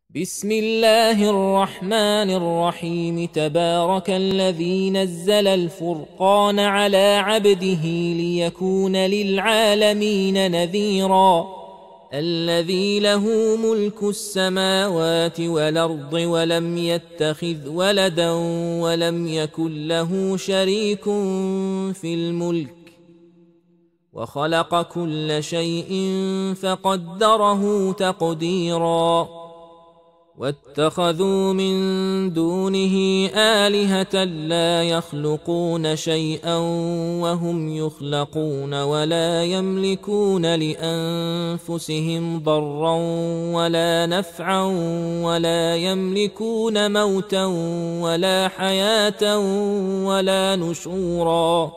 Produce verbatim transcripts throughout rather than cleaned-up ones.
بسم الله الرحمن الرحيم. تبارك الذي نزل الفرقان على عبده ليكون للعالمين نذيرا. الذي له ملك السماوات والأرض ولم يتخذ ولدا ولم يكن له شريك في الملك وخلق كل شيء فقدره تقديرا. واتخذوا من دونه آلهة لا يخلقون شيئا وهم يخلقون ولا يملكون لأنفسهم ضرا ولا نفعا ولا يملكون موتا ولا حياة ولا نشورا.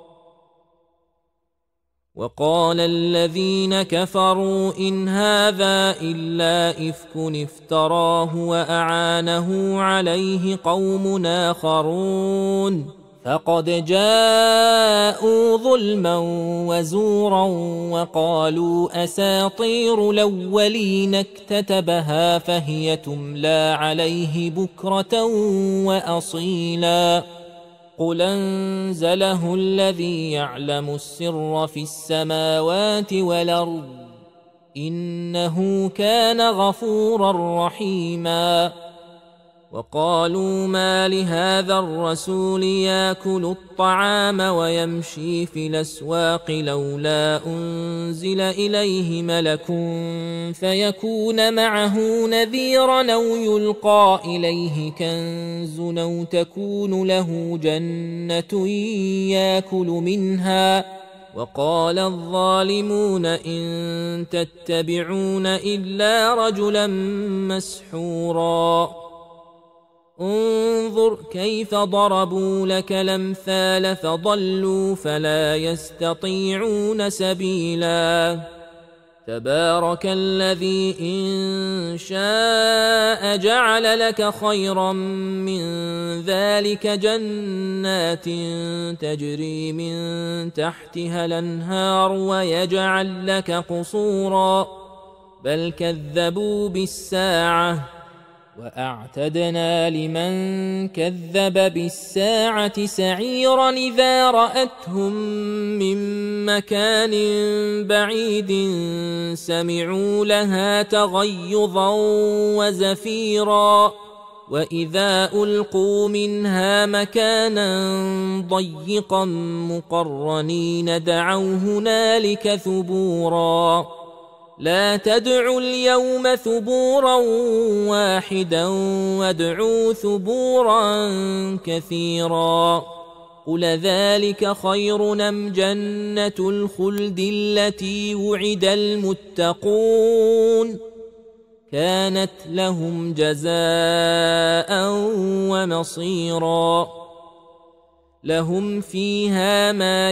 وقال الذين كفروا إن هذا إلا إفك افتراه وأعانه عليه قوم آخرون فقد جاءوا ظلما وزورا وقالوا أساطير الأولين اكتتبها فهي تملى عليه بكرة وأصيلا. قل أنزله الذي يعلم السر في السماوات والأرض إنه كان غفورا رحيما. وقالوا ما لهذا الرسول يأكل الطعام ويمشي في الأسواق لولا أنزل إليه ملك فيكون معه نذيرا أو يلقى إليه كنز أو تكون له جنة يأكل منها. وقال الظالمون إن تتبعون إلا رجلا مسحورا. انظر كيف ضربوا لك الأمثال فضلوا فلا يستطيعون سبيلا. تبارك الذي إن شاء جعل لك خيرا من ذلك جنات تجري من تحتها الأنهار ويجعل لك قصورا بل كذبوا بالساعة وأعتدنا لمن كذب بالساعة سعيرا إذا رأتهم من مكان بعيد سمعوا لها تغيظا وزفيرا وإذا ألقوا منها مكانا ضيقا مقرنين دعوا هنالك ثبورا. لا تدعوا اليوم ثبورا واحدا وادعوا ثبورا كثيرا. قل ذلك خير أم جنة الخلد التي وعد المتقون كانت لهم جزاء ومصيرا. لهم فيها ما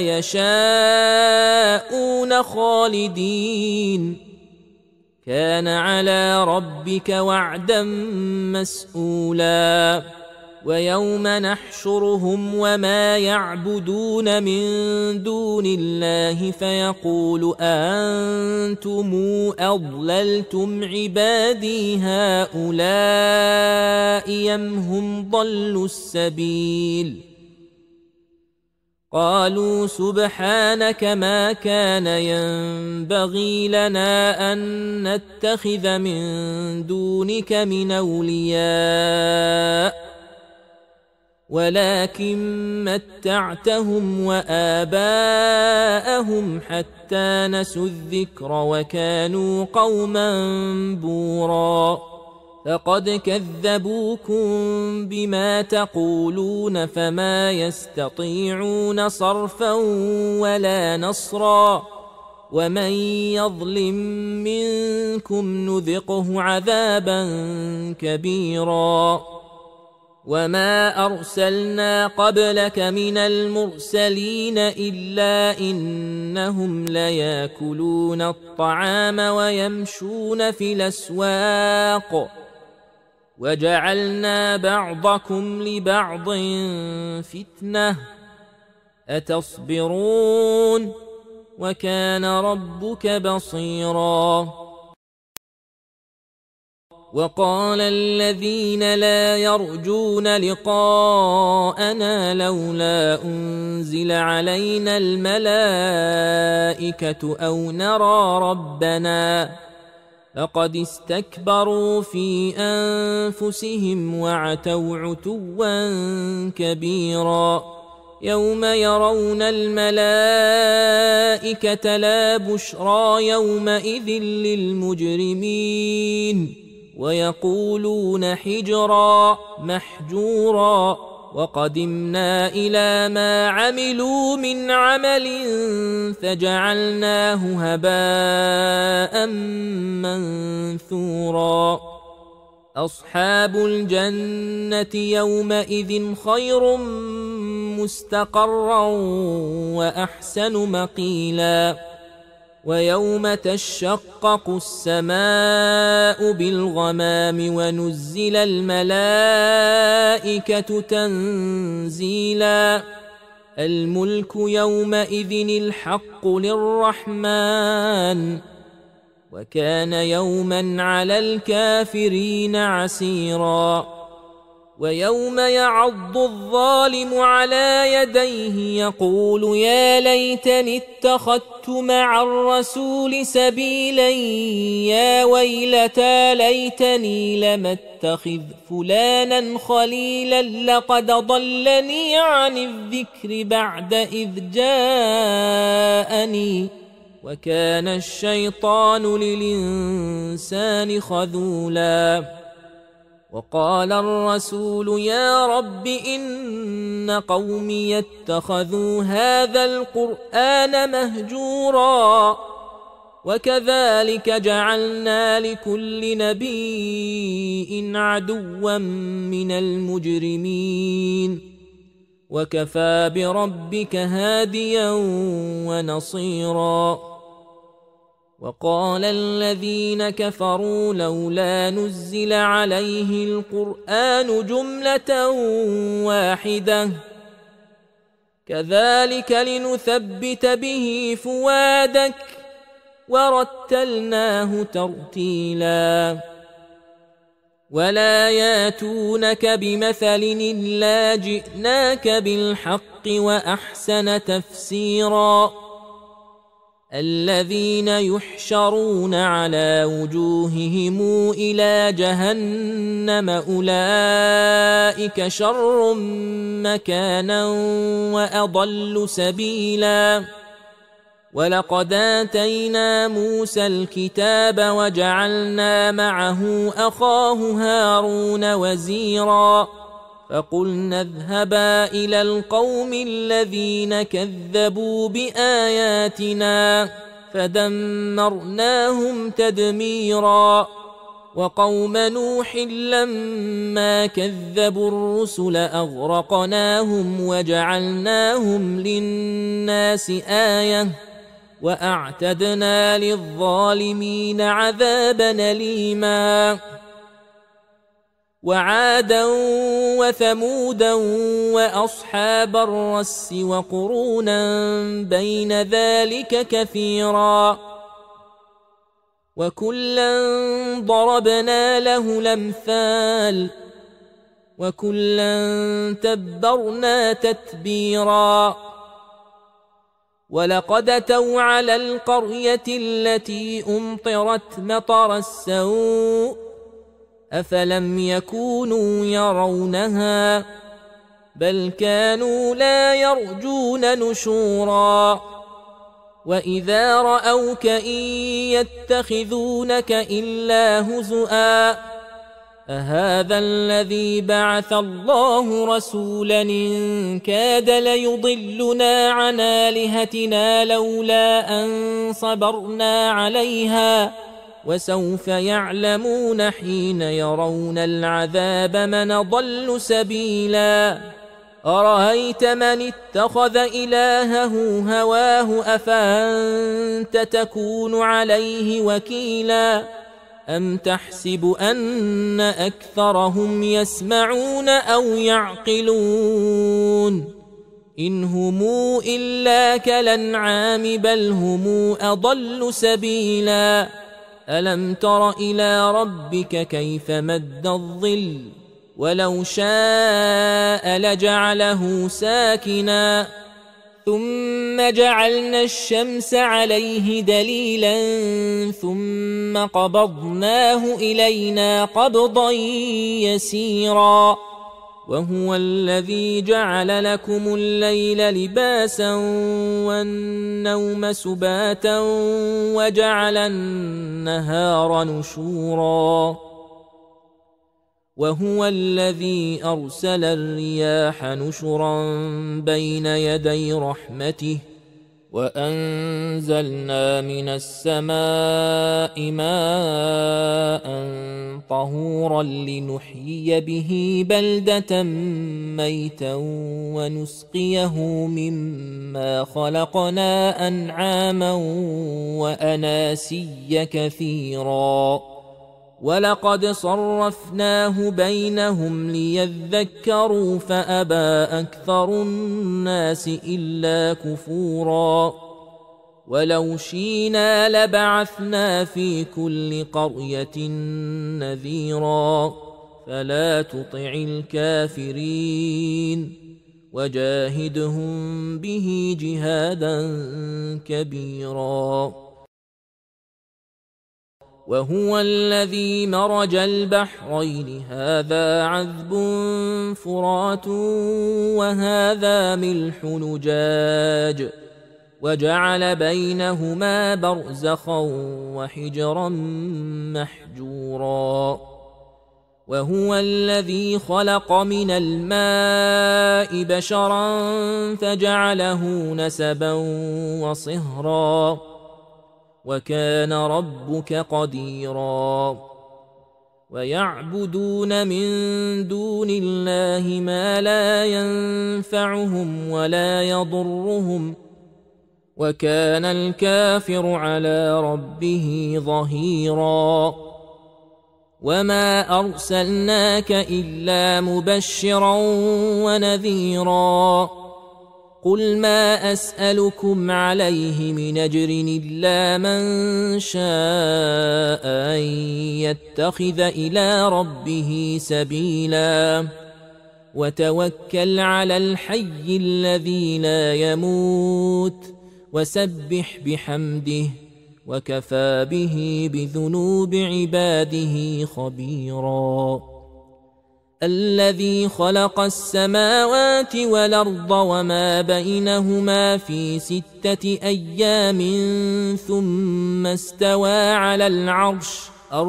يشاءون خالدين كان على ربك وعدا مسئولا. ويوم نحشرهم وما يعبدون من دون الله فيقول أأنتم أضللتم عبادي هؤلاء أم هم ضلوا السبيل. قالوا سبحانك ما كان ينبغي لنا أن نتخذ من دونك من أولياء ولكن متعتهم وآباءهم حتى نسوا الذكر وكانوا قوما بورا. فقد كذبوكم بما تقولون فما يستطيعون صرفا ولا نصرا. ومن يظلم منكم نذقه عذابا كبيرا. وما أرسلنا قبلك من المرسلين إلا إنهم ليأكلون الطعام ويمشون في الأسواق وجعلنا بعضكم لبعض فتنة أتصبرون وكان ربك بصيرا. وقال الذين لا يرجون لقاءنا لولا أنزل علينا الملائكة أو نرى ربنا لقد استكبروا في أنفسهم وعتوا عتوا كبيرا يوم يرون الملائكة لا بشرى يومئذ للمجرمين ويقولون حجرا محجورا وقدمنا إلى ما عملوا من عمل فجعلناه هباء منثورا أصحاب الجنة يومئذ خير مستقرا وأحسن مقيلا ويوم تشقق السماء بالغمام ونزل الملائكة تنزيلا الملك يومئذ الحق للرحمن وكان يوما على الكافرين عسيرا ويوم يعض الظالم على يديه يقول يا ليتني اتخذت مع الرسول سبيلا يا ويلتى ليتني لم اتخذ فلانا خليلا لقد ضلني عن الذكر بعد إذ جاءني وكان الشيطان للإنسان خذولا وقال الرسول يا رب إن قومي اتخذوا هذا القرآن مهجورا وكذلك جعلنا لكل نبي عدوا من المجرمين وكفى بربك هاديا ونصيرا وقال الذين كفروا لولا نزل عليه القرآن جملة واحدة كذلك لنثبت به فؤادك ورتلناه ترتيلا ولا ياتونك بمثل إلا جئناك بالحق وأحسن تفسيرا الذين يحشرون على وجوههم إلى جهنم أولئك شر مكانا وأضل سبيلا ولقد آتينا موسى الكتاب وجعلنا معه أخاه هارون وزيرا فقلنا اذهبا إلى القوم الذين كذبوا بآياتنا فدمرناهم تدميرا وقوم نوح لما كذبوا الرسل أغرقناهم وجعلناهم للناس آية وأعتدنا للظالمين عذابا أليما وعادا وثمودا وأصحاب الرس وقرونا بين ذلك كثيرا وكلا ضربنا له الأمثال وكلا تبرنا تتبيرا ولقد أتوا على القرية التي أمطرت مطر السوء أفلم يكونوا يرونها بل كانوا لا يرجون نشورا وإذا رأوك إن يتخذونك إلا هزؤا أهذا الذي بعث الله رسولا إن كاد ليضلنا عن آلهتنا لولا أن صبرنا عليها وسوف يعلمون حين يرون العذاب من ضل سبيلا أرأيت من اتخذ إلهه هواه أفأنت تكون عليه وكيلا أم تحسب أن أكثرهم يسمعون أو يعقلون إن هم إلا كالأنعام بل هم أضل سبيلا ألم تر إلى ربك كيف مد الظل ولو شاء لجعله ساكنا ثم جعلنا الشمس عليه دليلا ثم قبضناه إلينا قبضا يسيرا وهو الذي جعل لكم الليل لباسا والنوم سباتا وجعل النهار نشورا وهو الذي أرسل الرياح نشرا بين يدي رحمته وأنزلنا من السماء ماء طهورا لنحيي به بلدة ميتا ونسقيه مما خلقنا أنعاما وأناسيا كثيرا ولقد صرفناه بينهم ليذكروا فأبى أكثر الناس إلا كفورا ولو شئنا لبعثنا في كل قرية نذيرا فلا تطع الكافرين وجاهدهم به جهادا كبيرا وهو الذي مرج البحرين هذا عذب فرات وهذا ملح نجاج وجعل بينهما برزخا وحجرا محجورا وهو الذي خلق من الماء بشرا فجعله نسبا وصهرا وكان ربك قديرا ويعبدون من دون الله ما لا ينفعهم ولا يضرهم وكان الكافر على ربه ظهيرا وما أرسلناك إلا مبشرا ونذيرا قل ما أسألكم عليه من أجر إلا من شاء أن يتخذ إلى ربه سبيلا وتوكل على الحي الذي لا يموت وسبح بحمده وكفى به بذنوب عباده خبيرا الذي خلق السماوات والأرض وما بينهما في ستة أيام ثم استوى على العرش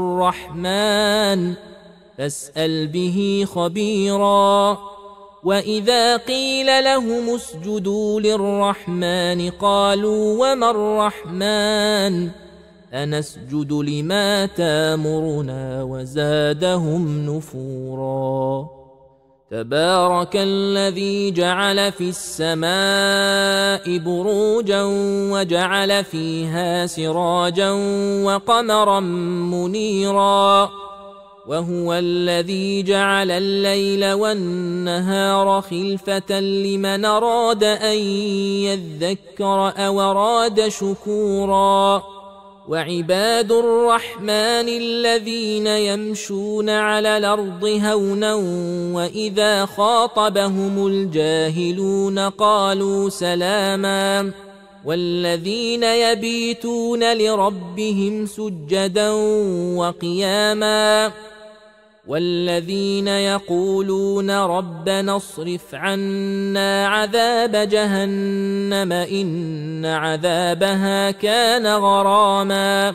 الرحمن فاسأل به خبيرا وإذا قيل لهم اسجدوا للرحمن قالوا وما الرحمن أنسجد لما تامرنا وزادهم نفورا تبارك الذي جعل في السماء بروجا وجعل فيها سراجا وقمرا منيرا وهو الذي جعل الليل والنهار خلفة لمن أراد أن يذكر أو أراد شكورا وعباد الرحمن الذين يمشون على الأرض هونا وإذا خاطبهم الجاهلون قالوا سلاما والذين يبيتون لربهم سجدا وقياما والذين يقولون ربنا اصرف عنا عذاب جهنم إن عذابها كان غراما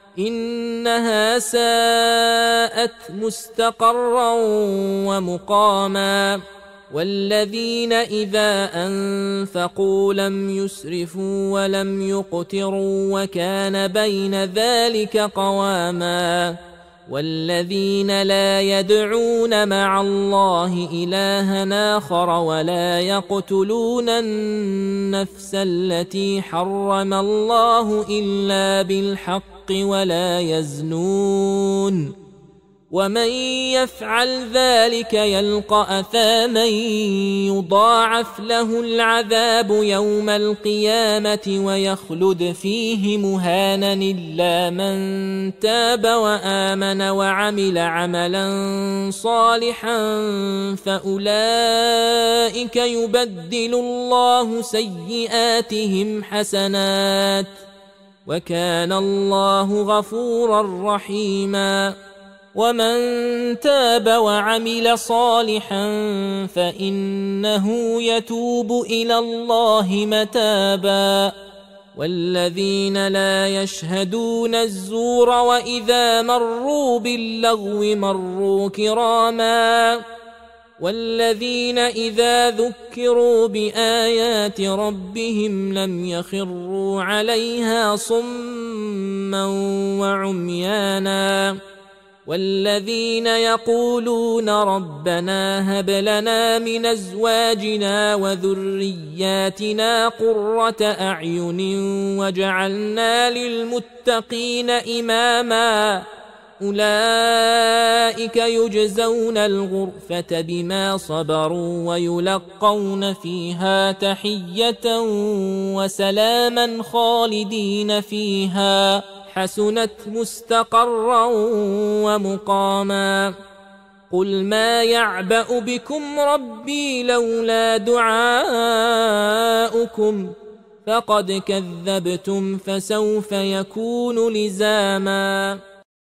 إنها ساءت مستقرا ومقاما والذين إذا أنفقوا لم يسرفوا ولم يقتروا وكان بين ذلك قواما والذين لا يدعون مع الله إلها آخر ولا يقتلون النفس التي حرم الله إلا بالحق ولا يزنون ومن يفعل ذلك يلقى أثاما يضاعف له العذاب يوم القيامة ويخلد فيه مهانا إلا من تاب وآمن وعمل عملا صالحا فأولئك يبدل الله سيئاتهم حسنات وكان الله غفورا رحيما. ومن تاب وعمل صالحا فإنه يتوب إلى الله متابا. والذين لا يشهدون الزور وإذا مروا باللغو مروا كراما. والذين إذا ذكروا بآيات ربهم لم يخروا عليها صما وعميانا. والذين يقولون ربنا هب لنا من أزواجنا وذرياتنا قرة أعين واجعلنا للمتقين إماما. أولئك يجزون الغرفة بما صبروا ويلقون فيها تحية وسلاما خالدين فيها حسنت مستقرا ومقاما. قل ما يعبأ بكم ربي لولا دعاؤكم فقد كذبتم فسوف يكون لزاما.